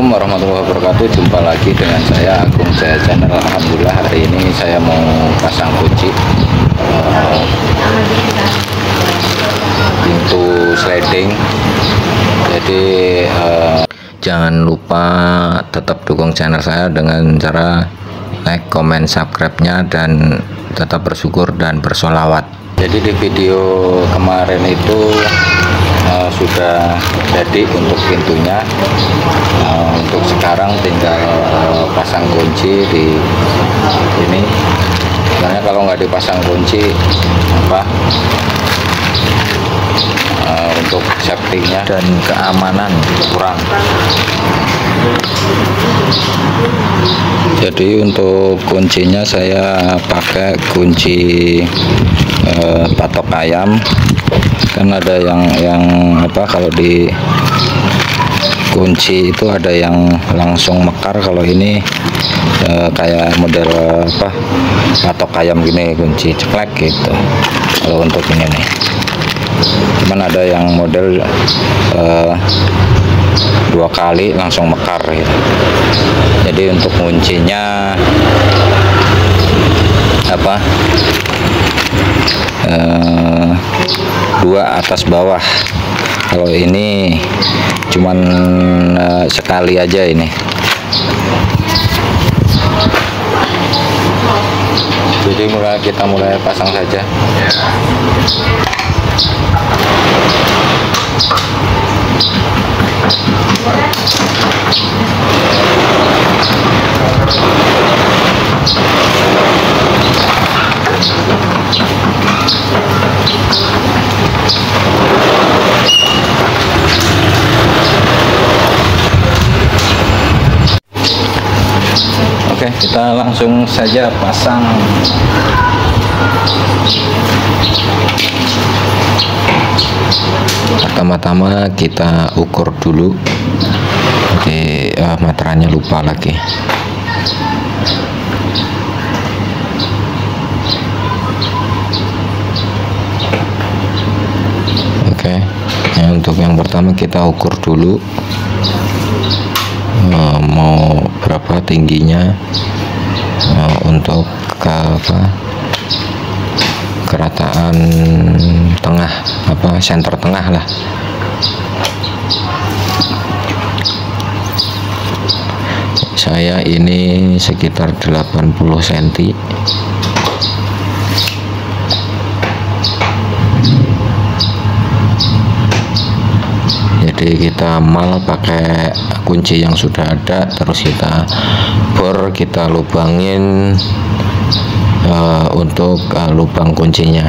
Assalamualaikum warahmatullahi wabarakatuh. Jumpa lagi dengan saya Agung Jaya Channel. Alhamdulillah hari ini saya mau pasang kunci pintu sliding. Jadi jangan lupa tetap dukung channel saya dengan cara like, comment, subscribe-nya, dan tetap bersyukur dan bersolawat. Jadi di video kemarin itu sudah jadi untuk pintunya. Untuk sekarang tinggal pasang kunci di ini. Sebenarnya kalau nggak dipasang kunci untuk safety-nya dan keamanan kurang. Jadi untuk kuncinya saya pakai kunci patok ayam. Kan ada yang kalau di kunci itu ada yang langsung mekar. Kalau ini kayak model patok ayam gini, kunci ceklek gitu. Kalau untuk ini nih, cuman ada yang model 2 kali langsung mekar gitu. Jadi untuk kuncinya 2 atas bawah. Kalau ini cuman sekali aja ini. Jadi kita mulai pasang saja. Oke, kita langsung saja pasang. Pertama-tama kita ukur dulu. Jadi meterannya lupa lagi. Oke, untuk yang pertama kita ukur dulu mau berapa tingginya untuk kerataan tengah, center tengah lah. Saya ini sekitar 80 cm. Jadi kita mal pakai kunci yang sudah ada, terus kita bor, kita lubangin untuk lubang kuncinya.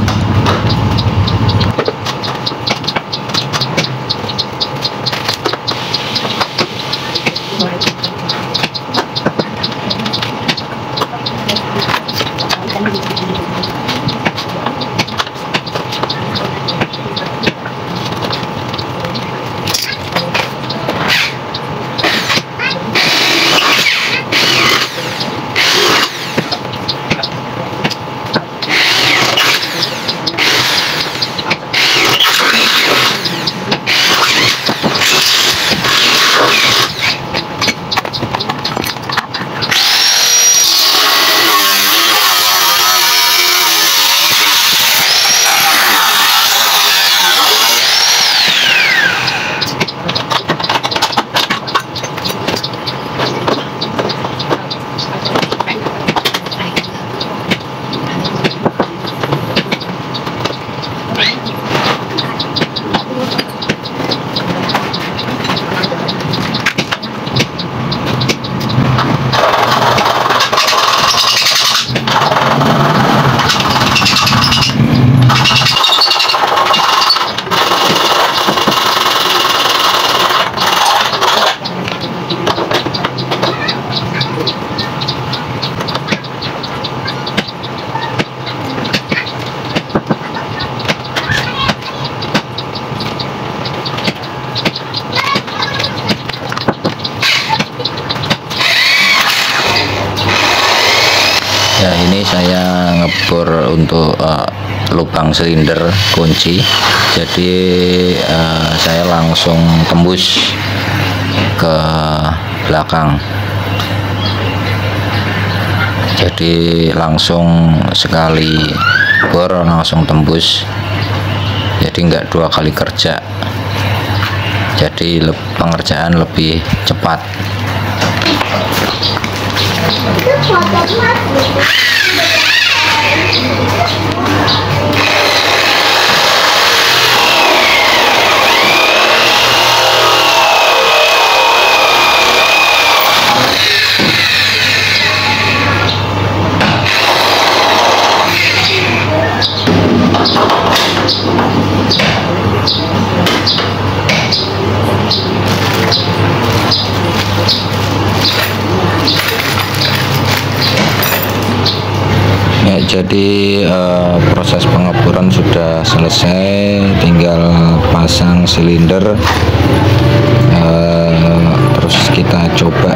Ya, ini saya ngebor untuk lubang silinder kunci. Jadi saya langsung tembus ke belakang. Jadi langsung sekali bor langsung tembus, jadi nggak 2 kali kerja, jadi pengerjaan lebih cepat. Ya, jadi proses pengeboran sudah selesai, tinggal pasang silinder, terus kita coba.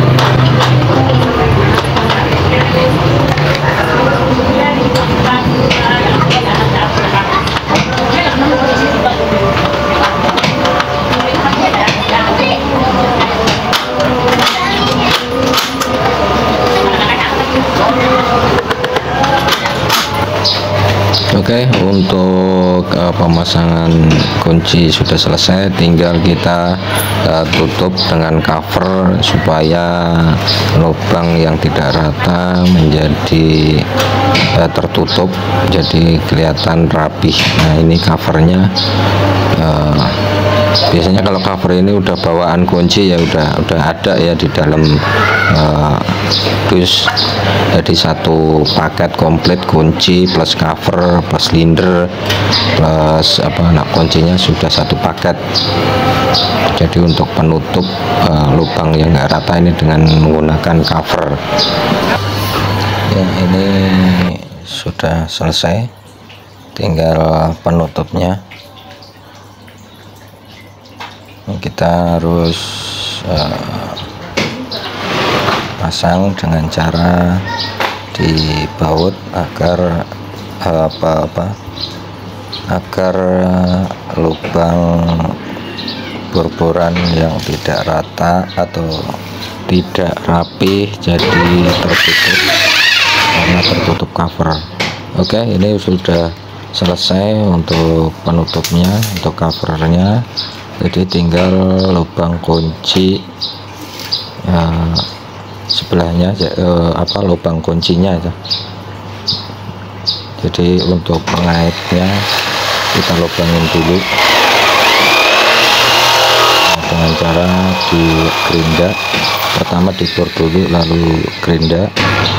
Oke, untuk pemasangan kunci sudah selesai, tinggal kita tutup dengan cover supaya lubang yang tidak rata menjadi tertutup, jadi kelihatan rapih. Nah, ini covernya. Biasanya kalau cover ini udah bawaan kunci ya udah ada ya di dalam dus, jadi satu paket komplit kunci plus cover plus silinder plus kuncinya sudah satu paket. Jadi untuk penutup lubang yang nggak rata ini dengan menggunakan cover. Ya, ini sudah selesai, tinggal penutupnya. Kita harus pasang dengan cara dibaut agar agar lubang bor-boran yang tidak rata atau tidak rapi jadi tertutup karena tertutup cover. Oke, ini sudah selesai untuk penutupnya, untuk covernya. Jadi tinggal lubang kunci sebelahnya, lubang kuncinya aja. Jadi untuk pengaitnya kita lubangin dulu dengan cara di gerinda. Pertama dibor dulu, lalu gerinda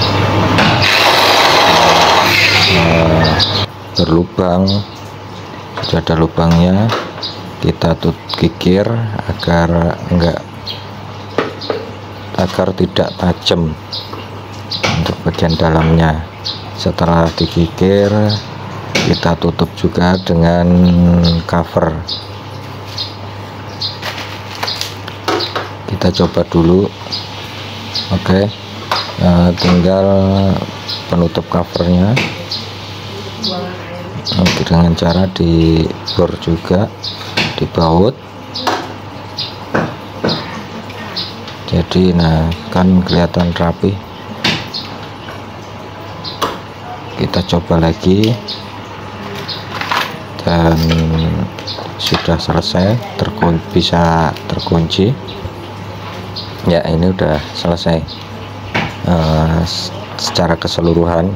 berlubang. Sudah ada lubangnya, kita kikir agar tidak tajam untuk bagian dalamnya. Setelah dikikir, kita tutup juga dengan cover. Kita coba dulu. Oke, tinggal penutup covernya dengan cara dibor juga, dibaut. Jadi kan kelihatan rapi. Kita coba lagi dan sudah selesai, bisa terkunci. Ya, ini udah selesai secara keseluruhan.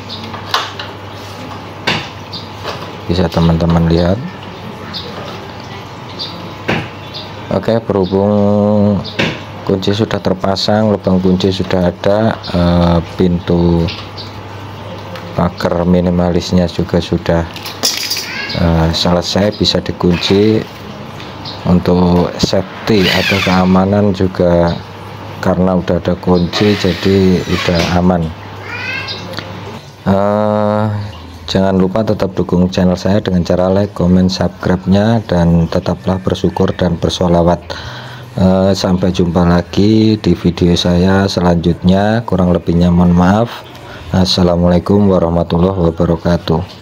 Bisa teman-teman lihat. Oke, berhubung kunci sudah terpasang, lubang kunci sudah ada, pintu pagar minimalisnya juga sudah selesai, bisa dikunci. Untuk safety atau keamanan juga, karena udah ada kunci jadi udah aman. Jangan lupa tetap dukung channel saya dengan cara like, comment, subscribe-nya, dan tetaplah bersyukur dan bersolawat. Sampai jumpa lagi di video saya selanjutnya. Kurang lebihnya mohon maaf. Assalamualaikum warahmatullahi wabarakatuh.